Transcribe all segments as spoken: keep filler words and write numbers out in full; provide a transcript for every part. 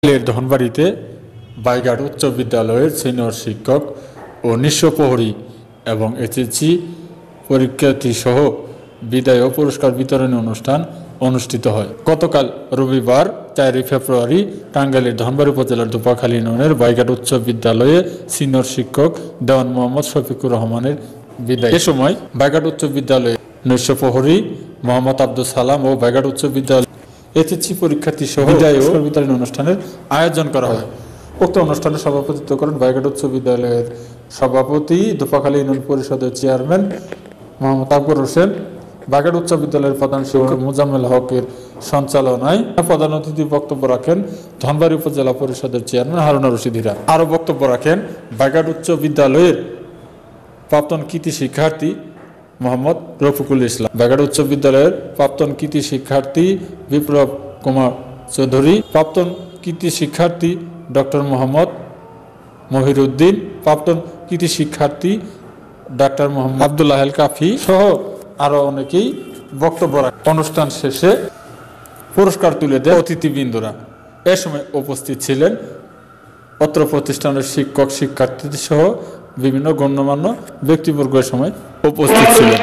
ধনবাড়িতে বাইঘাট উচ্চ বিদ্যালয়ের সিনিয়র শিক্ষক ও নিঃস্ব প্রহরী এবং এসএসসি পরীক্ষার্থী সহ বিদায় ও পুরস্কার বিতরণী অনুষ্ঠান অনুষ্ঠিত হয়। গতকাল রবিবার চারই ফেব্রুয়ারি টাঙ্গাইলের ধনবাড়ি উপজেলার দুপাখালী ইউনিয়নের বাইঘাট উচ্চ বিদ্যালয়ে সিনিয়র শিক্ষক দেওয়ান মোহাম্মদ শফিকুর রহমানের বিদায়। এ সময় বাইঘাট উচ্চ বিদ্যালয়ে নিঃস্ব প্রহরী মোহাম্মদ আব্দুল সালাম ও বাইঘাট উচ্চ বিদ্যালয় এসএসসি পরীক্ষার্থী সহ বিদায় ও পুরস্কার বিতরণী অনুষ্ঠানের আয়োজন করা হয়। উক্ত অনুষ্ঠানে সভাপতিত্ব করেন বাইঘাট উচ্চ বিদ্যালয়ের সভাপতি দুপাখালী ইউনিয়ন পরিষদের চেয়ারম্যান মোহাম্মদ আকবর হোসেন, বাইঘাট উচ্চ বিদ্যালয়ের প্রধান শিক্ষক মোজাম্মেল হকের সঞ্চালনায় প্রধান অতিথি বক্তব্য রাখেন ধনবাড়ি উপজেলা পরিষদের চেয়ারম্যান হারুনা রশিদিরা। আরও বক্তব্য রাখেন বাইঘাট উচ্চ বিদ্যালয়ের প্রাক্তন কৃতি শিক্ষার্থী মোহাম্মদ রফিকুল ইসলাম, বাইঘাট উচ্চ বিদ্যালয়ের প্রাক্তন কৃতি শিক্ষার্থী বিপ্লব কুমার চৌধুরী, প্রাক্তন কৃতি শিক্ষার্থী ডক্টর মোহাম্মদ মহিরুদ্দিন, প্রাক্তন কৃতি শিক্ষার্থী ডাক্তার মোহাম্মদ আব্দুল্লাহ কাফি সহ আরো অনেকেই বক্তব্য রাখেন। অনুষ্ঠান শেষে পুরস্কার তুলে দেয় অতিথিবৃন্দরা। এ সময় উপস্থিত ছিলেন অত্র প্রতিষ্ঠানের শিক্ষক শিক্ষার্থী সহ বিভিন্ন গণ্যমান্য ব্যক্তিবর্গ এ সময় উপস্থিত ছিলেন।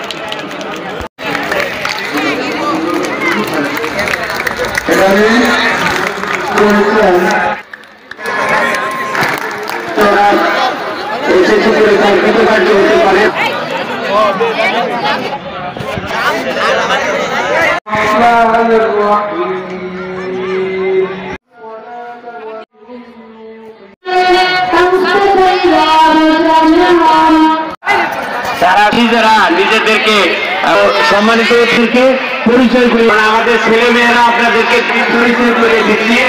তারা নিজেরা নিজেদেরকে সম্মানিত থেকে পরিচয় করে আমাদের ছেলে মেয়েরা আপনাদেরকে পরিচয় করে দিচ্ছে।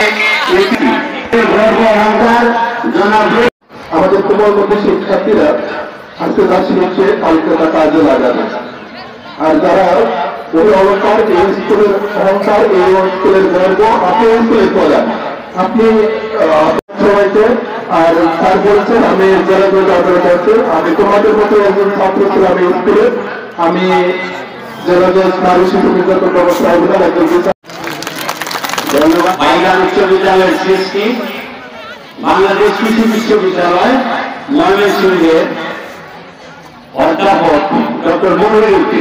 আমাদের তোমার মধ্যে শিক্ষার্থীরা আজকে যা শিখছে কালকে তা কাজে লাগাবে। আর যারা ওই অলঙ্কার এই স্কুলের অহংকার এই স্কুলের গর্ব আপনি এই স্কুলের প্রধান, আপনি সবাইকে আর স্যার বলছেন আমি জেলা জজ আদালত করছি, আমি তোমাদের মতো একজন ছাত্র ছিলাম এই স্কুলে, আমি জেলা জজ নারী শিশু নির্যাতন ব্যবস্থা অভিযান একজন বিচার। ধন্যবাদ। বাইঘাট উচ্চ বিদ্যালয়ের সৃষ্টি বাংলাদেশ কৃষি বিশ্ববিদ্যালয় ময়মনসিংহের অধ্যাপক ডক্টর মহিরুদ্দিন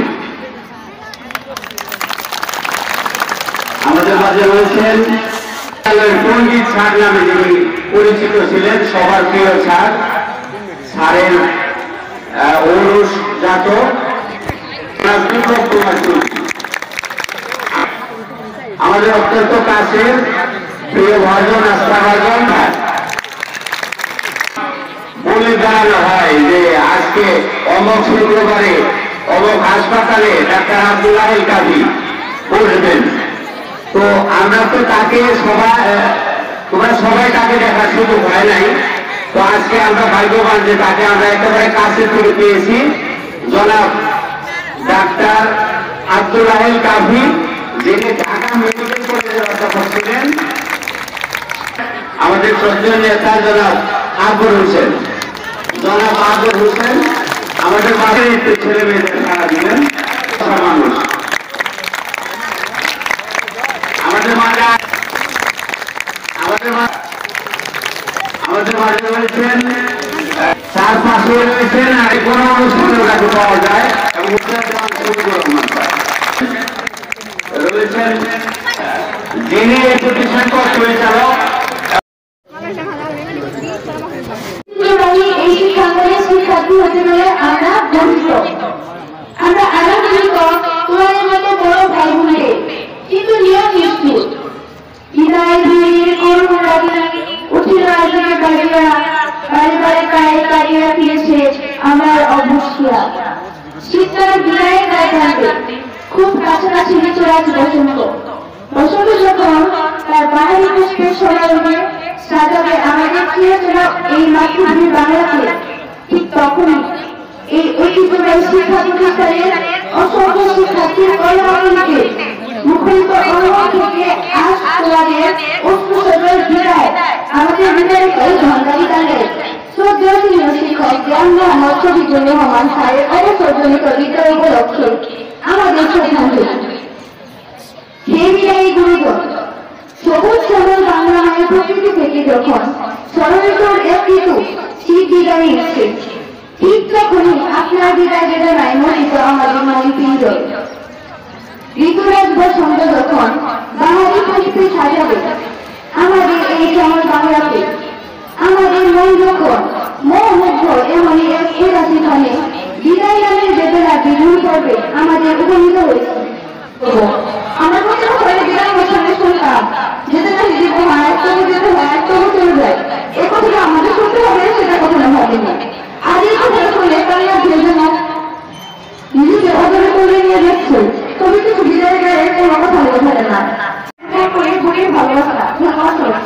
আমাদের মাঝে রয়েছেন। পণ্ডিত স্যার নামে যিনি পরিচিত ছিলেন, সবার প্রিয় স্যার, স্যারের ঔরস জাত বিপ্লব কুমার চৌধুরী, আমাদের অত্যন্ত কাছের প্রিয় ভাজন আস্থা ভাজন। বলে জানানো হয় যে আজকে অমক শুক্রবারে অমক হাসপাতালে ডাক্তার আব্দুল্লাহ কাফি বসবেন। তো আমরা তো তাকে সবাই তোমরা সবাই তাকে দেখার সুযোগ হয় নাই। তো আজকে আমরা ভাগ্যবান যে তাকে আমরা একেবারে কাছে থেকে পেয়েছি। জনাব ডাক্তার আব্দুল্লাহ কাফি, যিনি ঢাকা মেডিকেল কলেজের অধ্যাপক ছিলেন। আমাদের শ্রদ্ধেয় নেতা জনাব আকবর হোসেন, জনাব আকবর হোসেন আমাদের মাঝে ছেলে মেয়েদের সারা দিলেন মানুষ। আমাদের মাঝে আমাদের আমাদের মাঝে রয়েছেন, চার পাশে রয়েছেন আর কোনো অনুষ্ঠানের কাছে পাওয়া যায় এবং রয়েছেন যিনি এই প্রতিষ্ঠান পরিচালক। এই শিক্ষাঙ্গনের শিক্ষার্থী হতে পেরে আমরা গর্বিত। আমরা আরো শিক্ষক তোমাদের মতো বড় ভাই বোনকে কিন্তু নিয়ম নিষ্ঠুর বিদায় দিয়ে করুণ লাগে উঠিল আজকে বাড়িয়া বাড়ি বাড়ি কায়ে কাড়িয়া ফিরেছে আমার অবশ্যিয়া। শীতকাল বিদায়ের গায়ে থাকবে খুব কাছাকাছি চোরাজ বসন্ত। বসন্ত যখন তার বাহারি পুষ্পের সমারোহে সাজাবে আমাদের চিরচেনা এই মাতৃভূমি বাংলাকে, ঠিক তখনই এই ঐতিহ্যবাহী শিক্ষা প্রতিষ্ঠানের অসংখ্য শিক্ষার্থীর কর্মকে মুখরিত অনুভব থেকে আজ তোমাদের অস্ত্রসজ্জার বিদায় আমাদের হৃদয়ের এই ধনবাড়ি টাঙ্গাইল শ্রদ্ধেয় সিনিয়র শিক্ষক দেওয়ান মোহাম্মদ শফিকুর রহমান স্যারের অবসরজনিত বিদায় উপলক্ষে আমাদের শ্রদ্ধাঞ্জলি। হে বিদায়ী গুরুজন, সবুজ শ্যামল বাংলা মায়ের যখন ষড়ঋতুর এক ঋতু শীত বিদায় নিচ্ছে, ঠিক তখনই আপনার বিদায় বেদনায় মরিত আমাদের মনপিণ্ড। ঋতুরাজ বসন্ত যখন বাঙালি পুষ্পে সাজাবে আমাদের এই কেমন বাংলাকে, আমাদের মন যখন মোহমুগ্ধ এমনই এক উদাসী ক্ষণে বিদায় গানের বেদনা বিদূর করবে আমাদের উপনীত হয়েছে। আমরা প্রথম করে বিদায় বছরে শুনতাম যেতে না যদি হয় তবু যেতে হয় তবু চলে যায়, এ কথাটা আমাদের শুনতে হবে সেটা কখনো ভাবিনি। আজ এই কথা শুনলে কান্না ভেবে না নিজেকে অদরে করে নিয়ে যাচ্ছে, তবে কিছু বিদায় গায়ে কোনো কথা বলে থাকে না করে ঘুরে ভালোবাসা। ধন্যবাদ।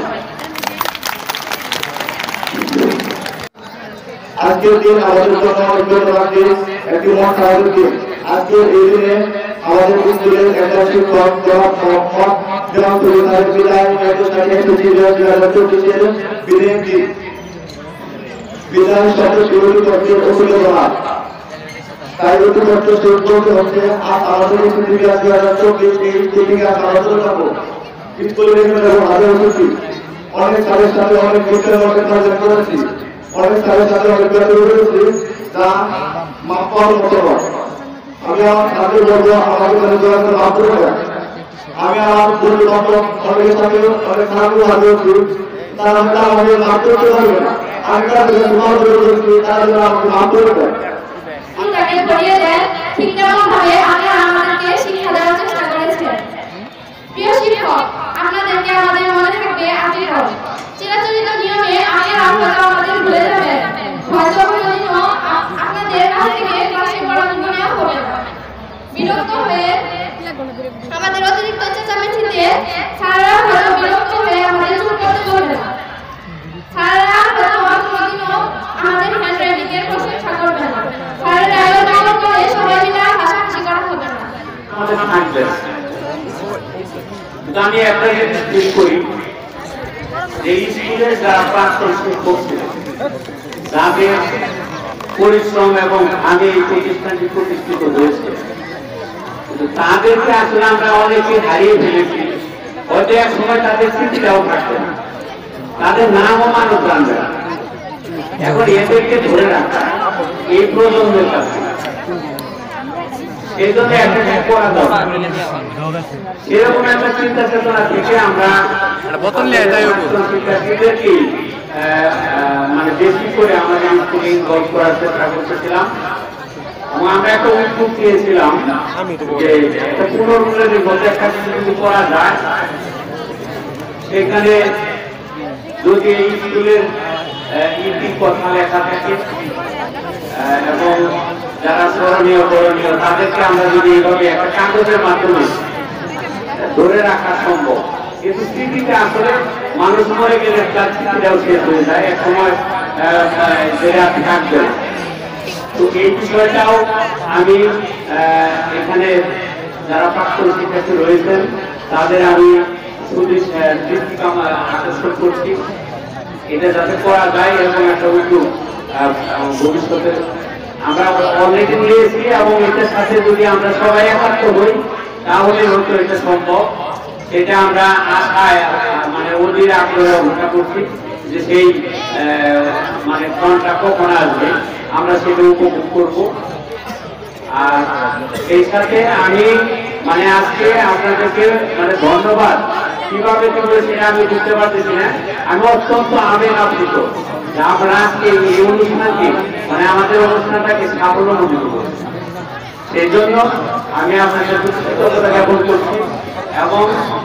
আজকের দিন আমাদের জন্য ধন্যবাদ একটি মত আমাদের দিন। আজকের এই দিনে আমাদের স্কুলের একজন শিক্ষক জনাব মোহাম্মদ জনাব তরিকার বিদায় চব্বিশের বিদায় দিন। বিদায় শব্দ বিরোধী করছে ওসুল জনাব, তাই অতি কষ্ট শেষ করতে হচ্ছে। আজ আমাদের পৃথিবী আজ দুই হাজার চব্বিশ এই পৃথিবী আজ আলোচনা করবো স্কুলের এখানে হাজার উপস্থিত অনেক তাদের সাথে অনেক বিষয়ের মধ্যে কাজ করেছি, অনেক তাদের সাথে অনেক ব্যাপার করেছি যা মাপ পাওয়ার মতো নয়। আমি আমার তাদের বলবো আমাদের কাছে জোড়াতে মাপ করে দেয়। আমি আমার বন্ধু বান্ধব অনেকের সাথে অনেক খারাপ হাতে হচ্ছি, তারা আমাদের মাপ করতে পারবে না। আমি তাদের তোমার করছি তারা যেন আমাকে মাপ করে দেয়। ঠিক তেমন ভাবে আমি আমাদেরকে শিক্ষা দেওয়ার চেষ্টা করেছেন। প্রিয় শিক্ষক, আপনাদেরকে আমাদের মনে থাকবে আজীবন। চিরাচরিত নিয়মে আগের আহ্বান আমাদের ভুলে যাবেন, হয়তো কোনোদিনও আপনাদের কাছ থেকে ক্লাসে পড়ানো নেওয়া হবে না। বিরক্ত হয়ে আমাদের অতিরিক্ত চেঁচামেচিতে স্যাররা হয়তো বিরক্ত হয়ে আমাদের চুপ করতে বলবে না। স্যাররা হয়তো কোনোদিনও আমাদের হ্যান্ডরাইটিং এর প্রশংসা করবে না। স্যারের আয়োজন করে সবাই মিলে হাসাহাসি করা হবে না। আমাদের থাকবে আমি একটা জিনিস করি যে স্কুলে যারা প্রাক্তন শিক্ষক ছিলেন যাদের পরিশ্রম এবং আগে এই প্রতিষ্ঠানটি প্রতিষ্ঠিত হয়েছে, তাদেরকে আসলে আমরা অনেকে হারিয়ে ফেলেছি। হয়তো এক সময় তাদের স্মৃতিটাও থাকবে না, তাদের নামও মানুষ জানবে না। এখন এদেরকে ধরে রাখা এই প্রজন্মের কাছে এই জন্য একটা কিছু করা দরকার। এরকম একটা চিন্তা চেতনা থেকে আমরা শিক্ষার্থীদেরকে মানে বেশি করে আমাদের স্কুলে ইনভলভ করার চেষ্টা করতেছিলাম এবং আমরা একটা উদ্যোগ দিয়েছিলাম যে একটা পুনর্মিলনের মধ্যে একটা কিছু করা যায়। সেখানে যদি এই স্কুলের ইতি কথা লেখা থাকে এবং যারা স্মরণীয় করণীয় তাদেরকে আমরা যদি এইভাবে একটা কাগজের মাধ্যমে ধরে রাখা সম্ভব, কিন্তু স্মৃতিতে আসলে মানুষ মরে গেলে তার স্মৃতিটাও শেষ হয়ে যায়, এক সময় থাকবে। তো এই বিষয়টাও আমি এখানে যারা প্রাক্তন শিক্ষার্থী রয়েছেন তাদের আমি দৃষ্টি আকর্ষণ করছি, এটা যাতে করা যায় এবং একটা উদ্যোগ ভবিষ্যতে আমরা অনেকে নিয়েছি এবং এটার সাথে যদি আমরা সবাই একাত্ম হই তাহলে হয়তো এটা সম্ভব। সেটা আমরা আশায় মানে অধীর আগ্রহে অপেক্ষা করছি যে সেই মানে ফ্রন্টটা কখন আসবে আমরা সেটা উপভোগ করব। আর এই সাথে আমি মানে আজকে আপনাদেরকে মানে ধন্যবাদ কিভাবে করবে সেটা আমি বুঝতে পারতেছি না। আমি অত্যন্ত আবেগ আপ্লুত যে আমরা আজকে এই অনুষ্ঠানকে মানে আমাদের অনুষ্ঠানটাকে সাফল্যমণ্ডিত করছি। সেই জন্য আমি আপনাদের কৃতজ্ঞতা জ্ঞাপন করছি এবং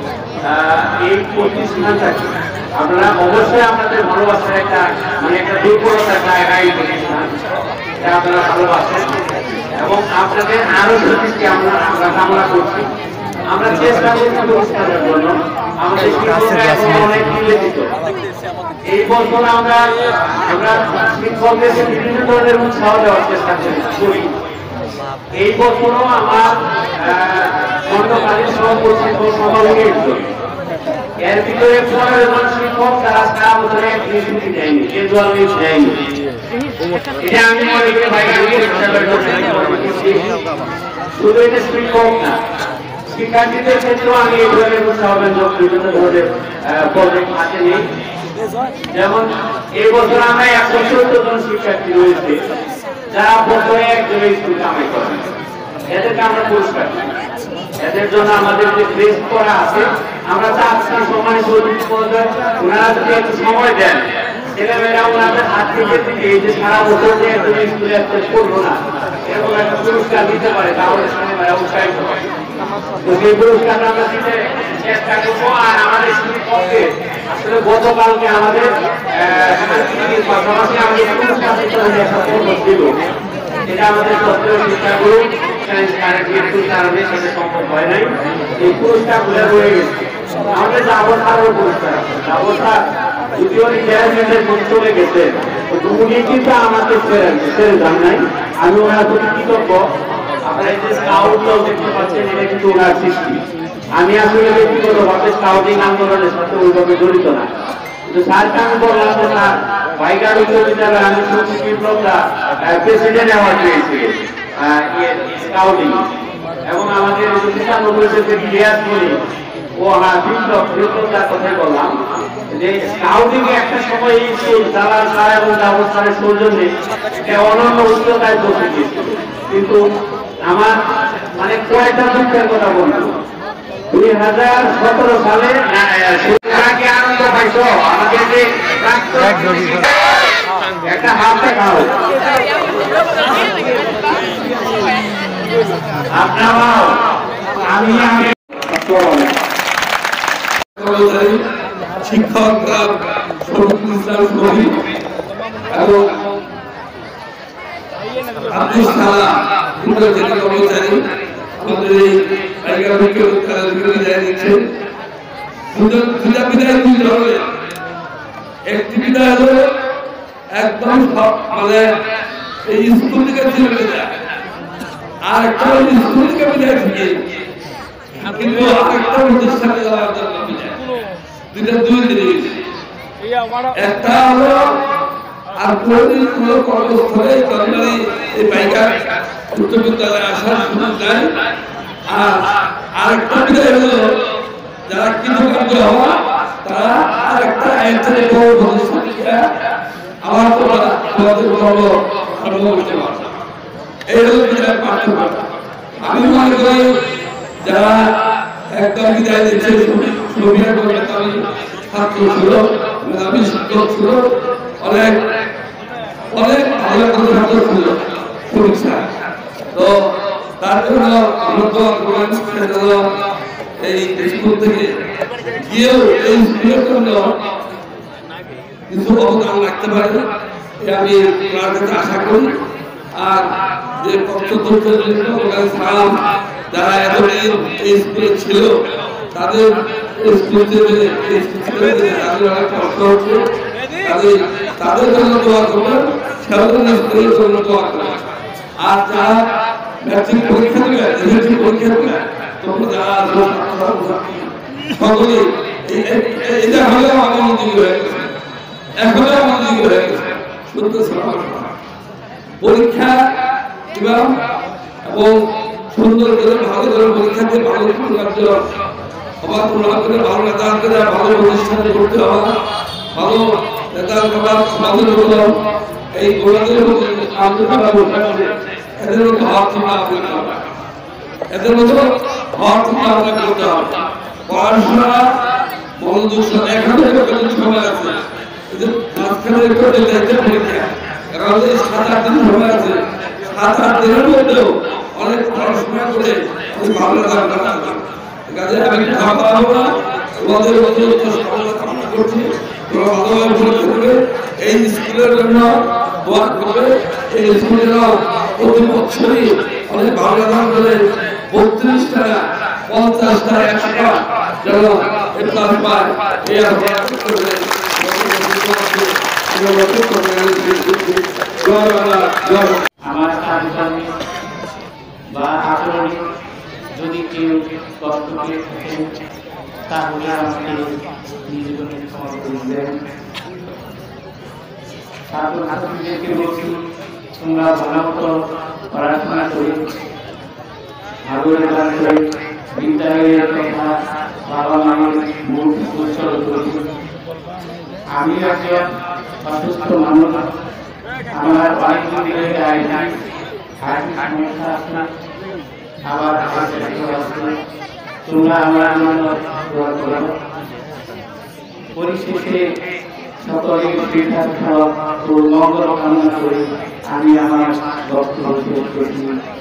এই প্রতিষ্ঠানটাকে আপনারা অবশ্যই আপনাদের ভালোবাসার একটা মানে একটা দুর্বলতার জায়গায় প্রতিষ্ঠান আপনারা ভালোবাসেন এবং আপনাদের আরো সত্যি আমরা আমরা কামনা করছি। আমরা চেষ্টা করছি প্রতিষ্ঠানের জন্য, আমাদের শিক্ষকরা এখন অনেক নিবেদিত। এই বছর আমরা আমরা শিক্ষকদেরকে বিভিন্ন ধরনের উৎসাহ দেওয়ার চেষ্টা করি। এই বছরও আমার খণ্ডকালীন সহপরিচিত সমাবেশের এর ভিতরে পনেরো জন শিক্ষক তারা সারা বছরে ছুটি দেয়নি, ক্যাজুয়াল লিভ দেয়নি। এটা আমি মনে করি ভাই শুধু এটা শিক্ষক না, শিক্ষার্থীদের ক্ষেত্রেও আমি এই ধরনের উৎসাহ বিভিন্ন ধরনের প্রজেক্ট হাতে নিই যেমন এই বছর আমরা একশো সত্তর জন শিক্ষার্থী রয়েছে যারা বছরে একজনের স্কুল কামাই করেন, এদেরকে আমরা পুরস্কার দিই। এদের জন্য আমাদের যে প্রেস করা আছে, আমরা চাচ্ছি সময় ওনারা যদি একটু সময় দেন, ছেলেমেয়েরা ওনাদের হাত থেকে এই যে সারা বছর যে একজন স্কুলে একটা করবো না এরকম একটা পুরস্কার দিতে পারে, তাহলে ছেলেমেয়েরা উৎসাহিত হয়। তো সেই পুরস্কারটা আমরা দিতে চেষ্টা করবো। আর আমাদের শিক্ষককে আসলে গতকালকে আমাদের পাশাপাশি আমাদের পুরস্কার দিতে হলে একটা পদক দিল, এটা আমাদের সত্ত্বেও শিক্ষাগুলো কারণে সেটা সম্ভব হয় নাই। এই পুরস্কারগুলো রয়ে গেছে। আমাদের যাবতারও পুরস্কার আছে, যাবতার যদিও চেয়ারম্যানের মন চলে গেছে, উনি কিন্তু আমাকে ছেড়ে ছেড়ে যান নাই। আমি ওনার প্রতি কৃতজ্ঞ। আপনারা এই যে স্কাউটটাও দেখতে পাচ্ছেন, এটা কিন্তু ওনার সৃষ্টি। আমি আসলে ব্যক্তিগতভাবে স্কাউটিং আন্দোলনের সাথে ওইভাবে জড়িত না, কিন্তু স্যারকে আমি বললাম যে স্যার ভাইগার উচ্চ বিদ্যালয়ে আমি সত্যি বিপ্লবটা প্রেসিডেন্ট অ্যাওয়ার্ড পেয়েছি স্কাউটিং, এবং আমাদের শিক্ষানব্বই যে রিয়াজ করি ও হ্যাঁ বিপ্লব বিপ্লবটার কথাই বললাম যে স্কাউটিং একটা সময় জালাল স্যার এবং দাবর স্যারের সৌজন্যে অনন্য উচ্চতায় পৌঁছে গিয়েছিল। কিন্তু আমার মানে কয়েকটা দুঃখের কথা বলবো, দুই হাজার সতেরো সালে আনন্দ পাইছ আমাদের যে একটা হাত দেখাও আপনারাও। আমি শিক্ষকরা এবং কর্মচারী আমাদের এই বিদায় দিচ্ছেন। বিদায় দুই ধরনের, একটি বিদায় হলো একদম মানে এই স্কুল থেকে চলে যায়, আর একটা স্কুল থেকে বিদায় থেকে কিন্তু আরেকটা প্রতিষ্ঠানে যাওয়ার জন্য বিদায়। দুইটা দুই জিনিস, একটা হলো আর কোনদিন কোন কর্মস্থলে সরকারি এই পাইকার উচ্চ বিদ্যালয়ে আসার সুযোগ নাই। আর আরেকটা বিদায় হলো যারা কৃতকার্য হওয়া তারা আরেকটা আইনের বড় প্রতিষ্ঠানে আমার তোমাদের কর্ম কর্ম করতে পারে। এই হলো বিদায় পার্থক্য। আমি মনে করি যারা একদম বিদায় দিচ্ছে সবিয়া করে আমি ছাত্র ছিল, আমি শিক্ষক ছিল, অনেক অনেক ভালো ছাত্র ছিল পরীক্ষা। তো তার জন্য এই স্কুল থেকে গিয়েও এই স্কুলের জন্য কিছু অবদান রাখতে পারে আমি ওনার কাছে আশা করি। আর যে যারা এতদিন এই স্কুলে ছিল তাদের স্কুল কষ্ট হচ্ছে, তাদের তাদের জন্য দোয়া করবেন, স্কুলের জন্য দোয়া করবেন। আর যারা ম্যাট্রিক পরীক্ষা দেবে, এসএসসি পরীক্ষা দেবে, তোমরা যারা সকলে এটা হলেও মনোযোগী হয়ে গেছে, এখনো মনোযোগী হয়ে গেছে। শুনতে পরীক্ষা এবং এবং সুন্দর করে ভালো করে পরীক্ষা দিয়ে ভালো কার্য আবার তোমরা করে ভালো নেতা করে ভালো প্রতিষ্ঠানে করতে হবে, ভালো নেতার খাবার সমাজের হলো এই গোলাদের আন্দোলন বসে এদের মধ্যে হওয়ার চিন্তা করতে হবে, এদের মধ্যে হওয়ার চিন্তা ভাবনা করতে হবে। পড়াশোনা মনোযোগ এখানে সময় আছে, মাঝখানে পরীক্ষা কারণ সাত আট দিন সময় আছে, সাত আট দিনের মধ্যেও অনেক পড়াশোনা করে ভালো কাজে আমি খাওয়া না তোমাদের কামনা করছি। তোমরা ভালোভাবে পরীক্ষা দেবে, এই স্কুলের জন্য দোয়া করবে, এই স্কুলের প্রতি বছরই অনেক ভালো দাম করে বত্রিশ টাকা পঞ্চাশ টাকা একশো টাকা যেন ক্লাস পায় এই আমার সাথে বা আচরণে যদি কেউ কষ্ট পেয়ে থাকেন তাহলে আমাকে নিজেকে ক্ষমা করে দেন। ছাত্র ছাত্রীদেরকে বলছি তোমরা ভালো মতো পড়াশোনা করে ভালো রেজাল্ট করে বিদ্যালয়ের কথা বাবা মায়ের মুখ উজ্জ্বল করে আমি একজন অসুস্থ মানুষ, আমার অনেকদিন ধরে ডায়াবেটিস হার্টের সমস্যা আছে, আবার আমার আছে। তোমরা আমার জন্য দোয়া করো। পরিশেষে সকলের দীর্ঘায়ু ও মঙ্গল কামনা করে আমি আমার বক্তব্য শেষ করছি।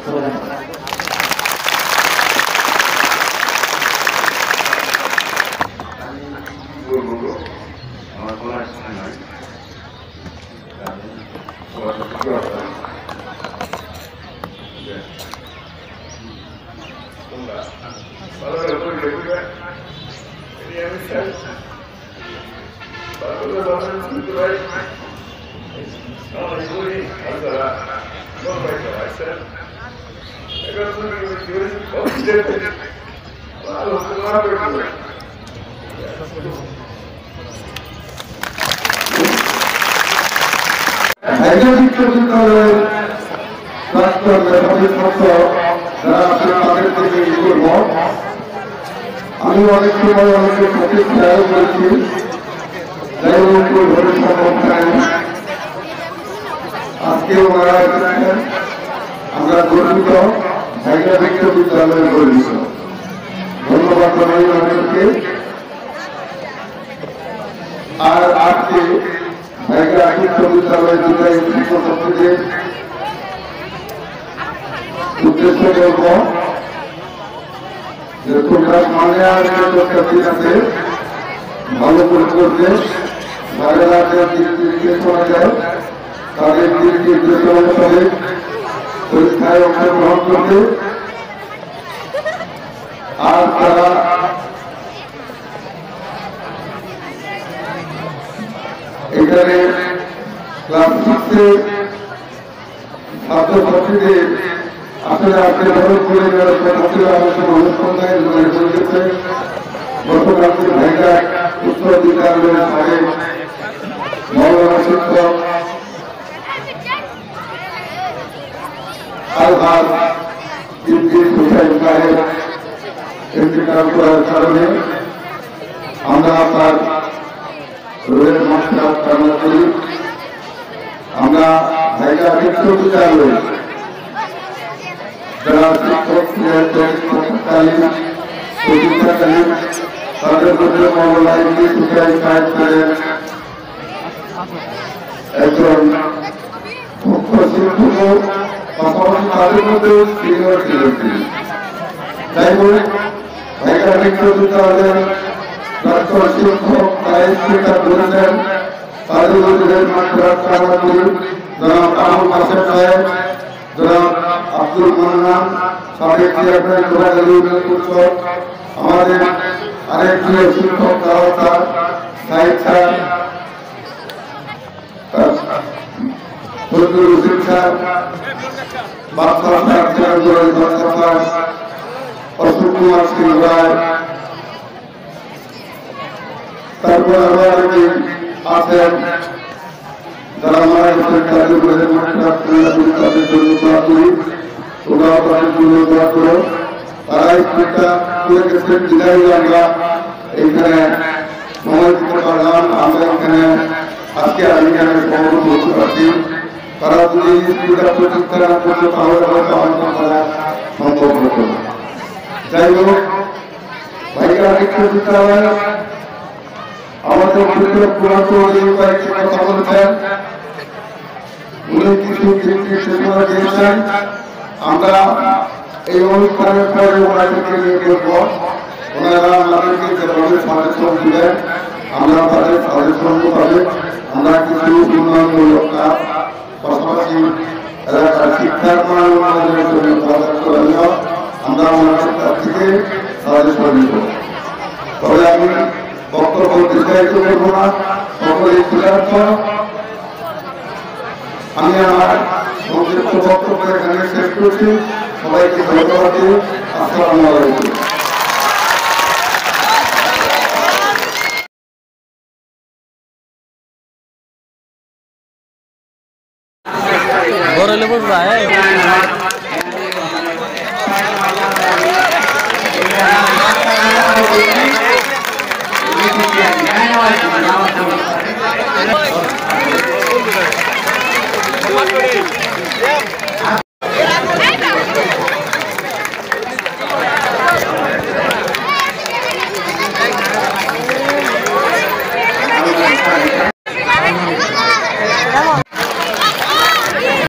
আমি অনেক সময় অনেকের সাথে খেয়াল করেছি, যাই হোক ঘরে সম্ভব নাই, আজকে ওনারা এসেছেন, আমরা গর্বিত, জায়গা বিশ্ববিদ্যালয়ে গর্বিত। ধন্যবাদ জানাই ওনাদেরকে। আর আজকে জায়গা বিশ্ববিদ্যালয়ে দুটাই ছাত্রছাত্রীদের উদ্দেশ্য করব যে তোমরা সামনে আর শিক্ষার্থী আছে ভালো করে করবে, বাইরেরা দিকে শোনা যায়, তাদের দিক নির্দেশ অনুসারে পরীক্ষায় অংশগ্রহণ করবে। আর তারা এখানে ক্লাস সিক্সে ছাত্রছাত্রীদের আসলে আপনি ধরো করে অনুষ্ঠানে করেছে গতকালকে ভাইকা উচ্চ বিদ্যালয়ের সাথে মৌলানা শিক্ষক আলহাজ সাহেব ইন্তেকাল করার কারণে আমরা তার রোগের মাত্রা কামনা করি। আমরা ভাইকা বিশ্ববিদ্যালয়ে যারা শিক্ষক থাকাকালীন প্রতিষ্ঠাকালীন তাদের মধ্যে মৌলানা সাহেব ছিলেন একজন মুখ্য শিক্ষক, পাশাপাশি তাদের মধ্যেও সিনিয়র ছিলেন তিনি। যাই হোক ভাইকা বিশ্ববিদ্যালয়ের ডাক্তার শিক্ষক দায়িত্বটা ধরেছেন, তাদের মধ্যে মাত্রা কামনা করি। জনাব আবুল কাসেম সাহেব, জনাব আব্দুল মান্নান সাবেক চেয়ারম্যান উৎসব, আমাদের আরেক প্রিয় শিক্ষক তার সাহিদ সাহেব, ফজলুল হোসেন সাহেব, বাদশা সাহেব, অশোক কুমার সিং রায়, তারপর আবার আছেন যারা মারা গেছেন তাদের তাদের জন্য দোয়া করি, ওরাও তাদের জন্য দোয়া করো। তারা একটা করে গেছেন বিদায় আমরা এইখানে সময় দিতে পারলাম। আমরা এখানে আজকে আমি এখানে সমাগত হতে পারছি। তারা যদি স্কুলটা প্রতিষ্ঠা না করতো তাহলে হয়তো আমাদের তারা সম্ভব হতো না। যাই হোক ভাইকা বিশ্ববিদ্যালয় আমাদের ভিতরে পুরাতন কয়েকটি কথা বলেছেন, উনি কিছু নির্দেশনা দিয়েছেন। আমরা এই অনুষ্ঠানের পরে ওনাদেরকে নিয়ে করবো, ওনারা আমাদেরকে যেভাবে সাজেশন দিলেন আমরা তাদের সাজেশন মোতাবেক আমরা কিছু উন্নয়নমূলক কাজ, পাশাপাশি এলাকার শিক্ষার মান উন্নয়নের জন্য করণীয় আমরা ওনাদের কাছ থেকে সাজেশন নিব। তবে আমি বক্তব্য দীর্ঘায়িত করব না, সকলেই ক্ষুধার্ত। আমি আমার সংক্ষিপ্ত বক্তব্য এখানে শেষ করছি। সবাইকে ধন্যবাদ দিই। আসসালামু আলাইকুম। ঘরে লেবুর ভাই শুকরিয়া ন্যায় নেওয়ার জন্য আমার